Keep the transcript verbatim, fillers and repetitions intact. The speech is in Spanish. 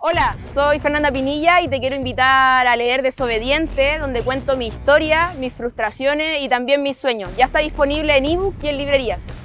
Hola, soy Fernanda Pinilla y te quiero invitar a leer Desobediente, donde cuento mi historia, mis frustraciones y también mis sueños. Ya está disponible en ebook y en librerías.